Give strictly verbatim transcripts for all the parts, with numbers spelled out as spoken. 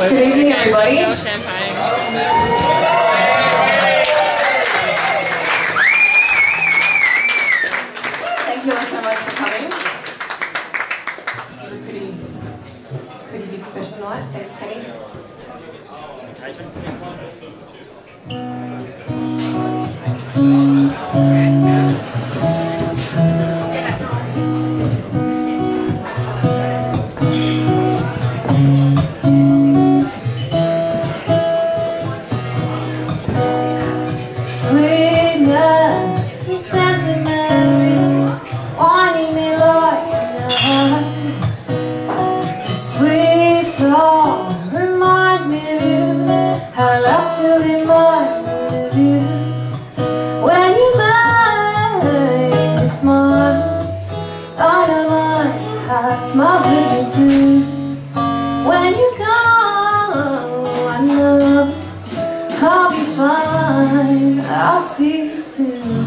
Good evening, everybody. No champagne. Thank you all so much for coming. This is a pretty, pretty big special night. Thanks, Kenny. Sweetsong reminds me of you. I love to be mindful of you. When you make me smile, I know my heart smiles with you too. When you go, I know I'll be fine. I'll see you soon.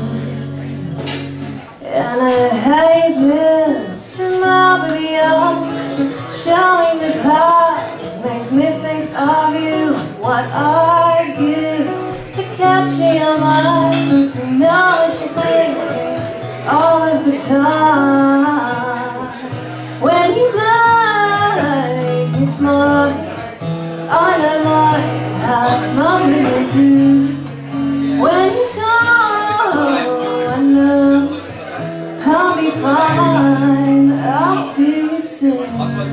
And a haze is from over beyond, showing the clouds makes me think of you. What are you to capture your mind, to know what you're thinking all of the time? When you make me smile, I know my heart smiles with you too. When you go, I know I'll be fine. I'll see you soon.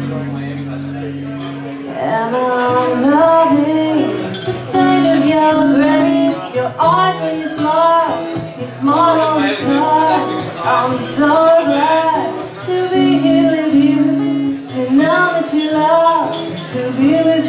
And I'm loving the state of your grace, your eyes when you smile, you smile all the time. I'm so glad to be here with you, to know that you love, to be with